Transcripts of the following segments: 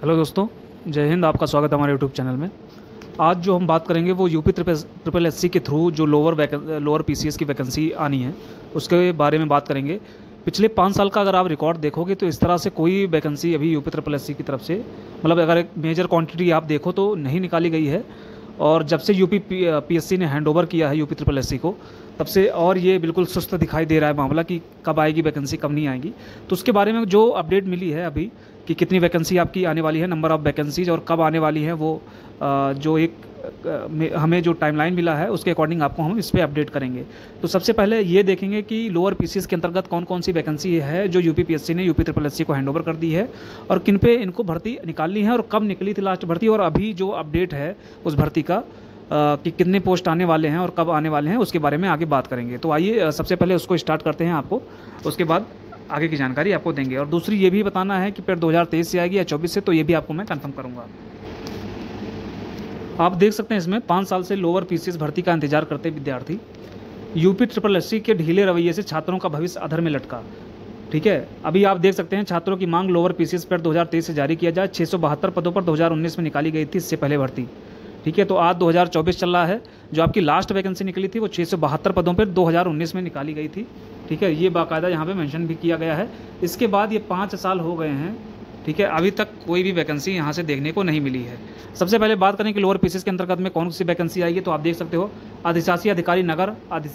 Hello दोस्तों, जय हिंद। आपका स्वागत है हमारे यूट्यूब चैनल में। आज जो हम बात करेंगे वो यूपी ट्रिपल एससी के थ्रू जो लोअर पीसीएस की वैकेंसी आनी है उसके बारे में बात करेंगे। पिछले 5 साल का अगर आप रिकॉर्ड देखोगे तो इस तरह से कोई वैकेंसी अभी यूपी ट्रिपल एससी की तरफ से, मतलब अगर एक मेजर क्वांटिटी आप देखो तो नहीं निकाली गई है। और जब से यूपी पीएससी ने हैंड ओवर किया है यूपी ट्रिपल एससी को, तब से और ये बिल्कुल सुस्त दिखाई दे रहा है मामला कि कब आएगी वैकेंसी, कब नहीं आएगी। तो उसके बारे में जो अपडेट मिली है अभी कि कितनी वैकेंसी आपकी आने वाली है, नंबर ऑफ़ वैकेंसीज और कब आने वाली है, वो जो एक हमें जो टाइमलाइन मिला है उसके अकॉर्डिंग आपको हम इस पर अपडेट करेंगे। तो सबसे पहले ये देखेंगे कि लोअर पीसीएस के अंतर्गत कौन कौन सी वैकेंसी है जो यूपी पीएससी ने यूपी ट्रिपल एससी को हैंडओवर कर दी है और किन पे इनको भर्ती निकालनी है और कब निकली थी लास्ट भर्ती, और अभी जो अपडेट है उस भर्ती का कि कितने पोस्ट आने वाले हैं और कब आने वाले हैं, उसके बारे में आगे बात करेंगे। तो आइए सबसे पहले उसको स्टार्ट करते हैं आपको, उसके बाद आगे की जानकारी आपको देंगे। और दूसरी ये भी बताना है कि पेड 2023 से आएगी या 24 से, तो ये भी आपको मैं कंफर्म करूँगा। आप देख सकते हैं इसमें 5 साल से लोअर पीसीएस भर्ती का इंतजार करते विद्यार्थी, यूपी ट्रिपल एससी के ढीले रवैये से छात्रों का भविष्य अधर में लटका। ठीक है, अभी आप देख सकते हैं छात्रों की मांग लोअर पीसीएस पेड 2023 से जारी किया जाए। 672 पदों पर 2019 में निकाली गई थी इससे पहले भर्ती। ठीक है, तो आज 2024 चल रहा है। जो आपकी लास्ट वैकेंसी निकली थी वो 672 पदों पर 2019 में निकाली गई थी। ठीक है, ये बाकायदा यहाँ पे मेंशन भी किया गया है। इसके बाद ये 5 साल हो गए हैं। ठीक है, अभी तक कोई भी वैकेंसी यहाँ से देखने को नहीं मिली है। सबसे पहले बात करें कि लोअर पीसीएस के अंतर्गत में कौन सी वैकेंसी आएगी, तो आप देख सकते हो अधिशासी अधिकारी नगर,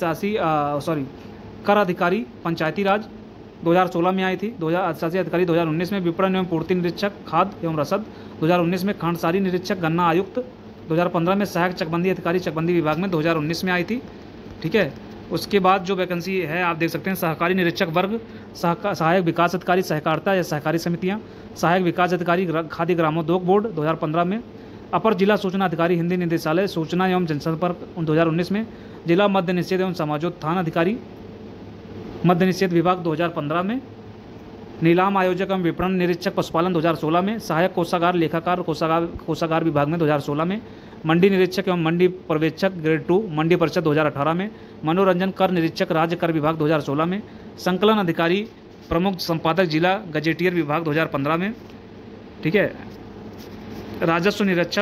कर अधिकारी पंचायती राज 2016 में आई थी। अधिशासी अधिकारी 2019 में, विपणन एवं पूर्ति निरीक्षक खाद्य एवं रसद 2019 में, खांडसारी निरीक्षक गन्ना आयुक्त 2015 में, सहायक चकबंदी अधिकारी चकबंदी विभाग में 2019 में आई थी। ठीक है, उसके बाद जो वैकेंसी है आप देख सकते हैं सहकारी निरीक्षक वर्ग, सहायक विकास अधिकारी सहकारिता या सहकारी समितियां, सहायक विकास अधिकारी खाद्य ग्रामोद्योग बोर्ड 2015 में, अपर जिला सूचना अधिकारी हिंदी निदेशालय सूचना एवं जनसंपर्क 2019 में, जिला मद्य निषेध एवं समाजोत्थान अधिकारी मद्य निषेध विभाग 2015 में, नीलाम आयोजक एवं विपणन निरीक्षक पशुपालन 2016 में, सहायक कोषागार लेखाकार कोषागार विभाग में 2016 में, मंडी निरीक्षक एवं मंडी पर्यवेक्षक ग्रेड 2 मंडी परिषद 2018 में, मनोरंजन कर निरीक्षक राज्य कर विभाग 2016 में, संकलन अधिकारी प्रमुख संपादक जिला गजेटियर विभाग 2015 में। ठीक है, राजस्व निरीक्षक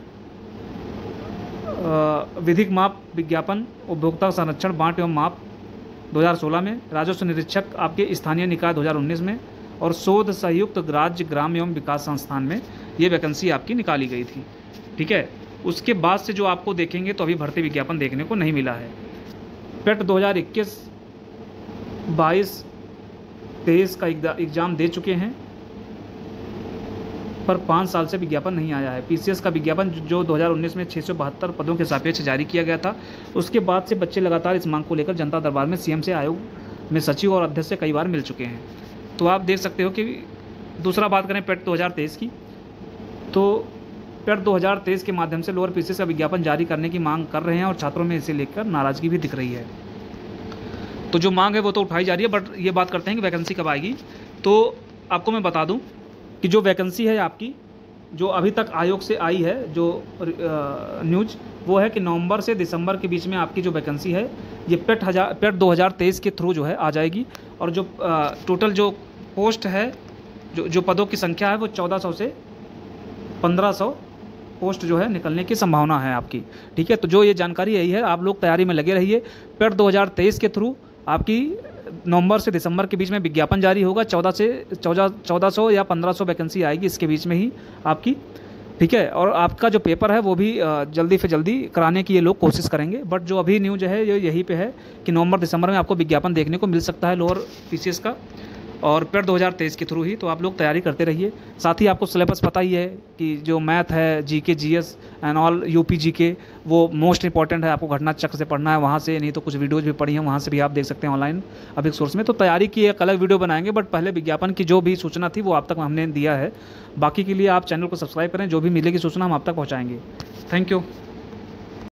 विधिक माप विज्ञापन उपभोक्ता संरक्षण बांट एवं माप 2016 में, राजस्व निरीक्षक आपके स्थानीय निकाय 2019 में, और शोध संयुक्त राज्य ग्राम एवं विकास संस्थान में ये वैकेंसी आपकी निकाली गई थी। ठीक है, उसके बाद से जो आपको देखेंगे तो अभी भर्ती विज्ञापन देखने को नहीं मिला है। पेट 2021, 22, 23 का एग्ज़ाम दे चुके हैं पर 5 साल से विज्ञापन नहीं आया है। पीसीएस का विज्ञापन जो 2019 में 672 पदों के सापेक्ष जारी किया गया था, उसके बाद से बच्चे लगातार इस मांग को लेकर जनता दरबार में सीएम से आयोग में सचिव और अध्यक्ष से कई बार मिल चुके हैं। तो आप देख सकते हो कि दूसरा बात करें पेट 2023 की, तो पेट 2023 के माध्यम से लोअर पीसीएस का विज्ञापन जारी करने की मांग कर रहे हैं और छात्रों में इसे लेकर नाराजगी भी दिख रही है। तो जो मांग है वो तो उठाई जा रही है, बट ये बात करते हैं कि वैकेंसी कब आएगी। तो आपको मैं बता दूं कि जो वैकेंसी है आपकी, जो अभी तक आयोग से आई है जो न्यूज़, वो है कि नवंबर से दिसंबर के बीच में आपकी जो वैकेंसी है ये पेट 2023 के थ्रू जो है आ जाएगी। और जो टोटल जो पोस्ट है, जो पदों की संख्या है वो 1400 से 1500 पोस्ट जो है निकलने की संभावना है आपकी। ठीक है, तो जो ये जानकारी यही है, आप लोग तैयारी में लगे रहिए। पेट 2023 के थ्रू आपकी नवंबर से दिसंबर के बीच में विज्ञापन जारी होगा। 1400 या 1500 वैकेंसी आएगी इसके बीच में ही आपकी। ठीक है, और आपका जो पेपर है वो भी जल्दी से जल्दी कराने की ये लोग कोशिश करेंगे। बट जो अभी न्यूज़ है ये यही पे है कि नवंबर दिसंबर में आपको विज्ञापन देखने को मिल सकता है लोअर पीसीएस का, और पेट 2023 के थ्रू ही। तो आप लोग तैयारी करते रहिए। साथ ही आपको सिलेबस पता ही है कि जो मैथ है, GK GS and all UP GK, वो मोस्ट इंपॉर्टेंट है। आपको घटना चक्र से पढ़ना है, वहाँ से नहीं तो कुछ वीडियोज़ भी पढ़ी हैं, वहाँ से भी आप देख सकते हैं ऑनलाइन अभी सोर्स में। तो तैयारी की एक अलग वीडियो बनाएंगे, बट पहले विज्ञापन की जो भी सूचना थी वो आप तक हमने दिया है। बाकी के लिए आप चैनल को सब्सक्राइब करें, जो भी मिलेगी सूचना हम आप तक पहुँचाएँगे। Thank you.